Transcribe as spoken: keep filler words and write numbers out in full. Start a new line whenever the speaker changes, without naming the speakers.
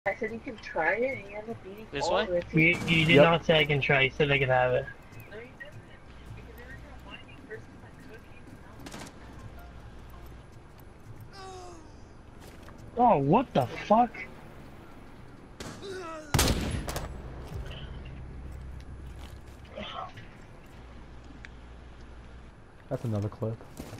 I said you can try it and you end up beating
This
all
way?
of it.
You, you did
Yep.
not say I can try, you said I can have it.
No, you didn't. Because every time I find you, first time I cook you, no.
Oh, what the fuck?
That's another clip.